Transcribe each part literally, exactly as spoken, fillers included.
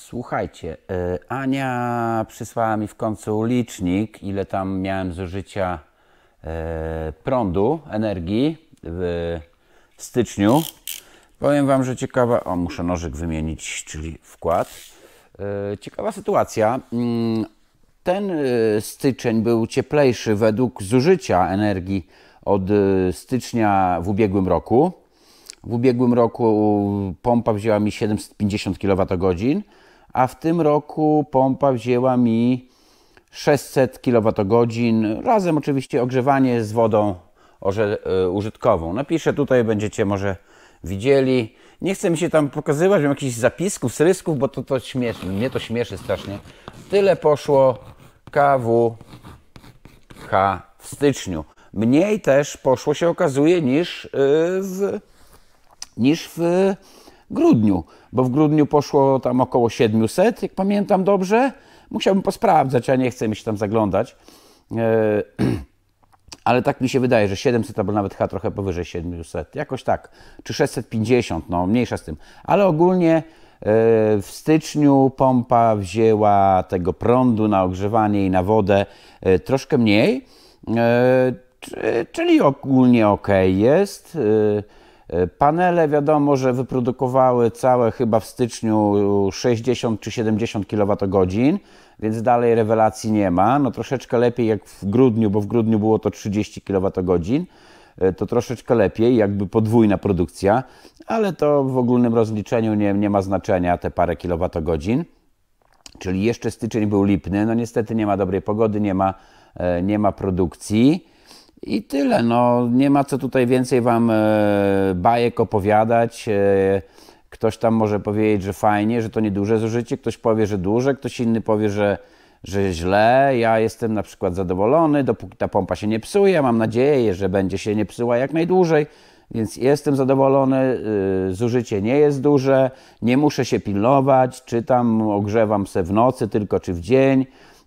Słuchajcie, y, Ania przysłała mi w końcu licznik, ile tam miałem zużycia y, prądu, energii w styczniu. Powiem wam, że ciekawa... O, muszę nożyk wymienić, czyli wkład. Y, ciekawa sytuacja. Mm, Ten y, styczeń był cieplejszy według zużycia energii od y, stycznia w ubiegłym roku. W ubiegłym roku pompa wzięła mi siedemset pięćdziesiąt kilowatogodzin, a w tym roku pompa wzięła mi sześćset kilowatogodzin, razem oczywiście ogrzewanie z wodą orze, y, użytkową. Napiszę tutaj, będziecie może widzieli. Nie chcę mi się tam pokazywać, mam jakichś zapisków, srysków, bo to, to śmieszy, mnie to śmieszy strasznie. Tyle poszło K W H w styczniu. Mniej też poszło, się okazuje, niż yy, w... niż w grudniu, bo w grudniu poszło tam około siedemset, jak pamiętam dobrze. Musiałbym posprawdzać, a nie chcę mi się tam zaglądać. Ale tak mi się wydaje, że siedemset albo nawet chyba trochę powyżej siedemset, jakoś tak, czy sześćset pięćdziesiąt, no mniejsza z tym. Ale ogólnie w styczniu pompa wzięła tego prądu na ogrzewanie i na wodę troszkę mniej, czyli ogólnie ok jest. Panele wiadomo, że wyprodukowały całe chyba w styczniu sześćdziesiąt czy siedemdziesiąt kilowatogodzin, więc dalej rewelacji nie ma. No troszeczkę lepiej jak w grudniu, bo w grudniu było to trzydzieści kilowatogodzin. To troszeczkę lepiej, jakby podwójna produkcja, ale to w ogólnym rozliczeniu nie, nie ma znaczenia, te parę kilowatogodzin. Czyli jeszcze styczeń był lipny, no niestety nie ma dobrej pogody, nie ma, nie ma produkcji. I tyle, no nie ma co tutaj więcej wam e, bajek opowiadać. E, ktoś tam może powiedzieć, że fajnie, że to nieduże zużycie, ktoś powie, że duże, ktoś inny powie, że, że źle. Ja jestem na przykład zadowolony, dopóki ta pompa się nie psuje. Mam nadzieję, że będzie się nie psuła jak najdłużej, więc jestem zadowolony. E, zużycie nie jest duże, nie muszę się pilnować, czy tam ogrzewam se w nocy tylko, czy w dzień.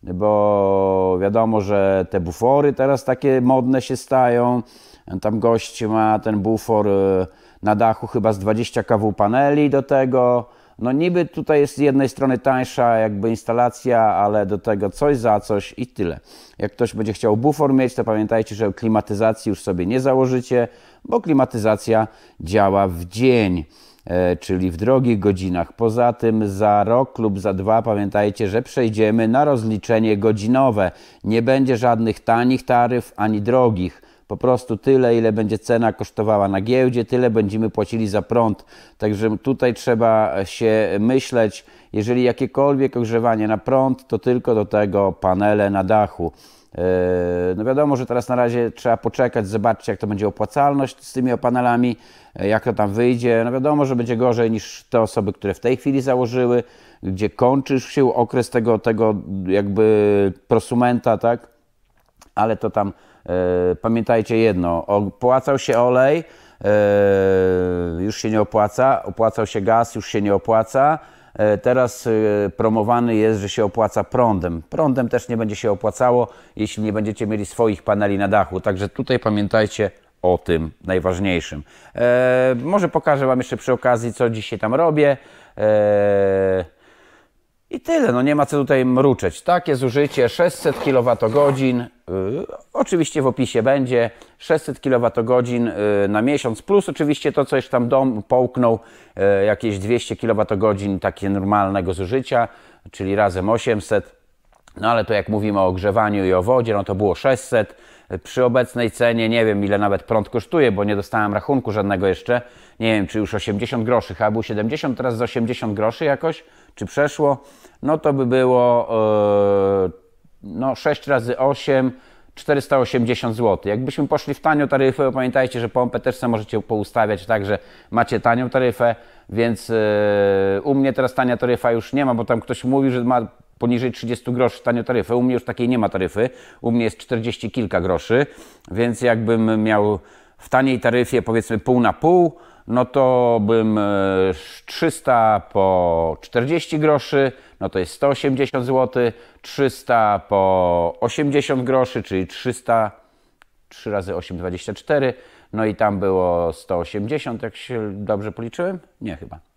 Bo wiadomo, że te bufory teraz takie modne się stają. Tam gość ma ten bufor na dachu chyba z dwadzieścia kilowattów paneli do tego. No niby tutaj jest z jednej strony tańsza jakby instalacja, ale do tego coś za coś i tyle. Jak ktoś będzie chciał bufor mieć, to pamiętajcie, że klimatyzacji już sobie nie założycie, bo klimatyzacja działa w dzień, czyli w drogich godzinach. Poza tym za rok lub za dwa pamiętajcie, że przejdziemy na rozliczenie godzinowe. Nie będzie żadnych tanich taryf ani drogich. Po prostu tyle, ile będzie cena kosztowała na giełdzie, tyle będziemy płacili za prąd. Także tutaj trzeba się myśleć, jeżeli jakiekolwiek ogrzewanie na prąd, to tylko do tego panele na dachu. No wiadomo, że teraz na razie trzeba poczekać, zobaczcie jak to będzie opłacalność z tymi panelami, jak to tam wyjdzie. No wiadomo, że będzie gorzej niż te osoby, które w tej chwili założyły, gdzie kończy się okres tego, tego jakby prosumenta, tak? Ale to tam e, pamiętajcie jedno, opłacał się olej, e, już się nie opłaca, opłacał się gaz, już się nie opłaca. Teraz promowany jest, że się opłaca prądem. Prądem też nie będzie się opłacało, jeśli nie będziecie mieli swoich paneli na dachu. Także tutaj pamiętajcie o tym najważniejszym. E, może pokażę wam jeszcze przy okazji, co dzisiaj tam robię. E, I tyle, no nie ma co tutaj mruczeć. Takie zużycie sześćset kilowatogodzin, yy, oczywiście w opisie będzie, sześćset kilowatogodzin yy, na miesiąc, plus oczywiście to, co jeszcze tam dom połknął, yy, jakieś dwieście kilowatogodzin takie normalnego zużycia, czyli razem osiemset. No ale to jak mówimy o ogrzewaniu i o wodzie, no to było sześćset. Przy obecnej cenie nie wiem, ile nawet prąd kosztuje, bo nie dostałem rachunku żadnego jeszcze. Nie wiem, czy już osiemdziesiąt groszy, chyba był siedemdziesiąt, teraz za osiemdziesiąt groszy jakoś, czy przeszło. No to by było yy, no sześć razy osiem, czterysta osiemdziesiąt złotych. Jakbyśmy poszli w tanią taryfę, bo pamiętajcie, że pompę też sobie możecie poustawiać tak, że macie tanią taryfę, więc yy, u mnie teraz tania taryfa już nie ma, bo tam ktoś mówił, że ma poniżej trzydzieści groszy tanią taryfę. U mnie już takiej nie ma taryfy. U mnie jest czterdzieści kilka groszy, więc jakbym miał w taniej taryfie powiedzmy pół na pół, no to bym trzysta po czterdzieści groszy, no to jest sto osiemdziesiąt złotych, trzysta po osiemdziesiąt groszy, czyli trzysta, trzy razy osiem, dwadzieścia cztery, no i tam było sto osiemdziesiąt, jak się dobrze policzyłem? Nie chyba.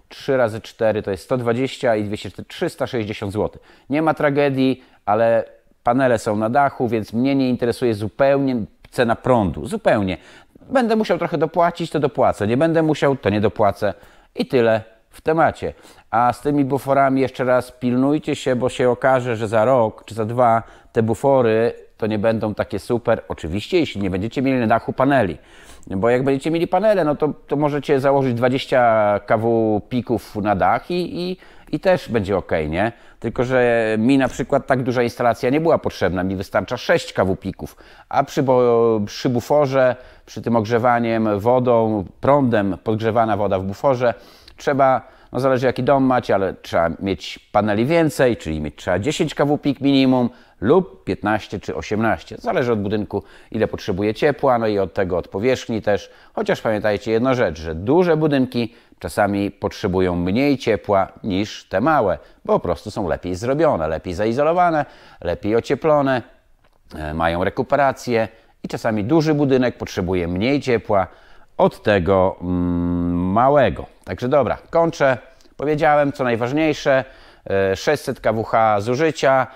trzy razy cztery to jest sto dwadzieścia i dwieście, trzysta sześćdziesiąt złotych. Nie ma tragedii, ale panele są na dachu, więc mnie nie interesuje zupełnie cena prądu. Zupełnie. Będę musiał trochę dopłacić, to dopłacę. Nie będę musiał, to nie dopłacę. I tyle w temacie. A z tymi buforami jeszcze raz pilnujcie się, bo się okaże, że za rok czy za dwa te bufory to nie będą takie super. Oczywiście, jeśli nie będziecie mieli na dachu paneli. Bo jak będziecie mieli panele, no to, to możecie założyć dwadzieścia kW pików na dach i, i, i też będzie ok, nie? Tylko że mi na przykład tak duża instalacja nie była potrzebna. Mi wystarcza sześć kW pików. A przy, bo, przy buforze, przy tym ogrzewaniem wodą, prądem podgrzewana woda w buforze, trzeba, no zależy jaki dom macie, ale trzeba mieć paneli więcej, czyli mieć trzeba dziesięć kW pik minimum lub piętnaście czy osiemnaście. Zależy od budynku, ile potrzebuje ciepła, no i od tego, od powierzchni też. Chociaż pamiętajcie jedną rzecz, że duże budynki czasami potrzebują mniej ciepła niż te małe, bo po prostu są lepiej zrobione, lepiej zaizolowane, lepiej ocieplone, mają rekuperację i czasami duży budynek potrzebuje mniej ciepła od tego mm, małego. Także dobra, kończę. Powiedziałem, co najważniejsze, sześćset kW zużycia,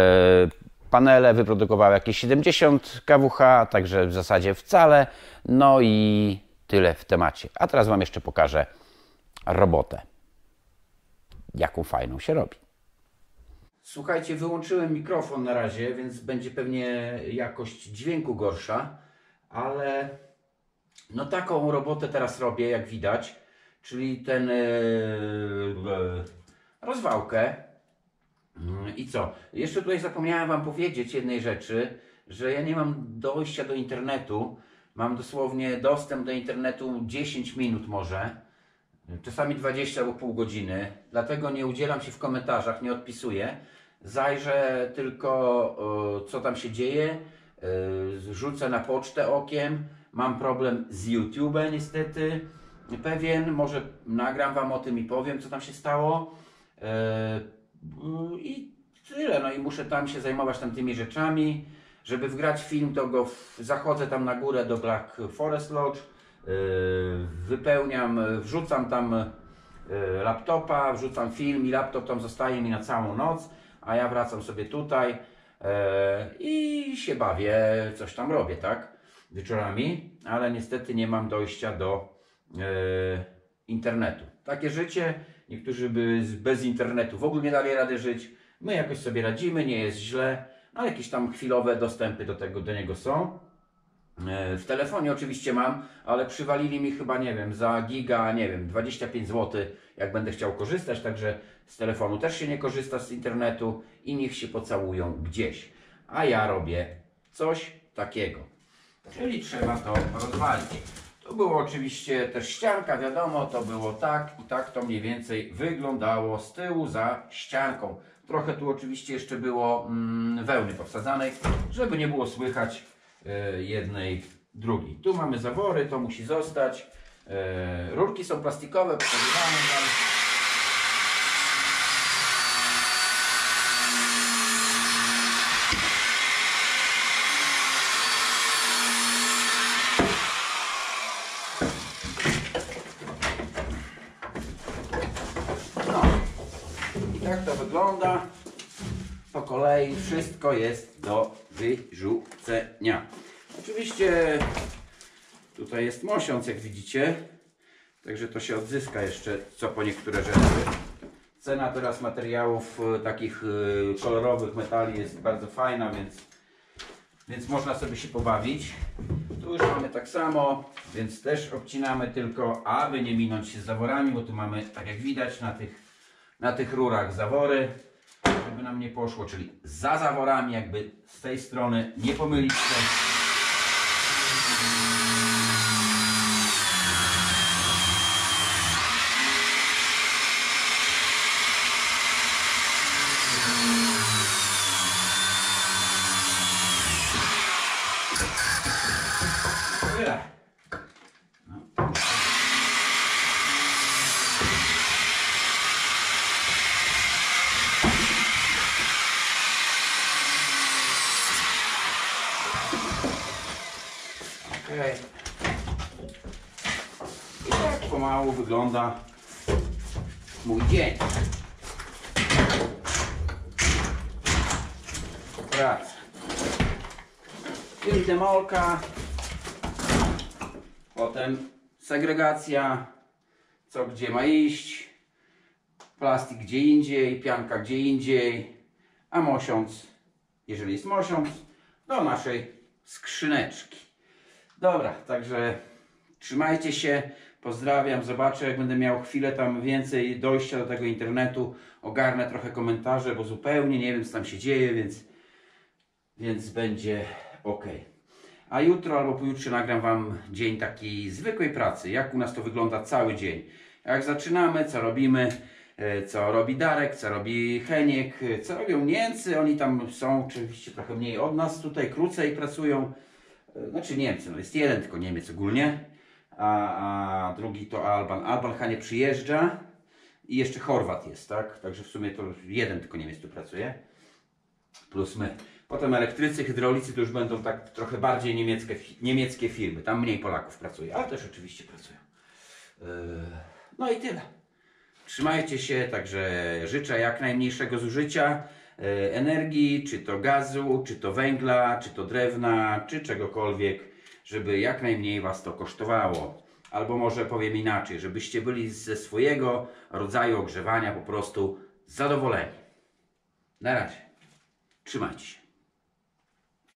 panele wyprodukowały jakieś siedemdziesiąt kW, także w zasadzie wcale. No i tyle w temacie. A teraz Wam jeszcze pokażę robotę. Jaką fajną się robi. Słuchajcie, wyłączyłem mikrofon na razie, więc będzie pewnie jakość dźwięku gorsza, ale no taką robotę teraz robię, jak widać, czyli ten yy, rozwałkę. I co? Jeszcze tutaj zapomniałem Wam powiedzieć jednej rzeczy, że ja nie mam dojścia do internetu. Mam dosłownie dostęp do internetu dziesięć minut może, czasami dwadzieścia albo pół godziny. Dlatego nie udzielam się w komentarzach, nie odpisuję. Zajrzę tylko, co tam się dzieje, rzucę na pocztę okiem. Mam problem z YouTube'em niestety pewien, może nagram Wam o tym i powiem, co tam się stało. I tyle, no i muszę tam się zajmować tam tymi rzeczami. Żeby wgrać film, to go w, zachodzę tam na górę do Black Forest Lodge, yy, wypełniam, wrzucam tam yy, laptopa, wrzucam film i laptop tam zostaje mi na całą noc, a ja wracam sobie tutaj yy, i się bawię, coś tam robię, tak, wieczorami, ale niestety nie mam dojścia do yy, internetu. Takie życie, niektórzy by bez internetu w ogóle nie dali rady żyć, my jakoś sobie radzimy, nie jest źle. No, jakieś tam chwilowe dostępy do tego, do niego są. W telefonie oczywiście mam, ale przywalili mi chyba, nie wiem, za giga, nie wiem, dwadzieścia pięć złotych, jak będę chciał korzystać, także z telefonu też się nie korzysta, z internetu i niech się pocałują gdzieś. A ja robię coś takiego. Czyli trzeba to rozwalić. To było oczywiście też ścianka, wiadomo, to było tak i tak to mniej więcej wyglądało z tyłu za ścianką. Trochę tu oczywiście jeszcze było mm, wełny powsadzanej, żeby nie było słychać y, jednej, drugiej. Tu mamy zawory, to musi zostać. Y, rurki są plastikowe, pokazywane tam. Tak to wygląda. Po kolei wszystko jest do wyrzucenia. Oczywiście tutaj jest mosiąc, jak widzicie. Także to się odzyska jeszcze co po niektóre rzeczy. Cena teraz materiałów takich kolorowych metali jest bardzo fajna, więc, więc można sobie się pobawić. Tu już mamy tak samo, więc też obcinamy tylko, aby nie minąć się z zaworami, bo tu mamy, tak jak widać, na tych na tych rurach zawory, żeby nam nie poszło, czyli za zaworami, jakby z tej strony nie pomylić się. Tyle. No. Okay. I tak pomału wygląda mój dzień. Praca. Czyli demolka, potem segregacja, co gdzie ma iść, plastik gdzie indziej, pianka gdzie indziej, a mosiąc, jeżeli jest mosiąc, do naszej skrzyneczki. Dobra, także trzymajcie się, pozdrawiam, zobaczę, jak będę miał chwilę tam więcej dojścia do tego internetu, ogarnę trochę komentarze, bo zupełnie nie wiem, co tam się dzieje, więc, więc będzie ok. A jutro albo pojutrze nagram Wam dzień takiej zwykłej pracy, jak u nas to wygląda cały dzień. Jak zaczynamy, co robimy, co robi Darek, co robi Heniek, co robią Niemcy, oni tam są oczywiście trochę mniej od nas, tutaj krócej pracują. Znaczy Niemcy, no jest jeden tylko Niemiec ogólnie, a, a drugi to Alban. Alban Hanie przyjeżdża i jeszcze Chorwat jest, tak? Także w sumie to jeden tylko Niemiec tu pracuje, plus my. Potem elektrycy, hydraulicy to już będą tak trochę bardziej niemieckie, niemieckie firmy, tam mniej Polaków pracuje, ale też oczywiście pracują. No i tyle. Trzymajcie się, także życzę jak najmniejszego zużycia energii, czy to gazu, czy to węgla, czy to drewna, czy czegokolwiek, żeby jak najmniej Was to kosztowało. Albo może powiem inaczej, żebyście byli ze swojego rodzaju ogrzewania po prostu zadowoleni. Na razie. Trzymajcie się.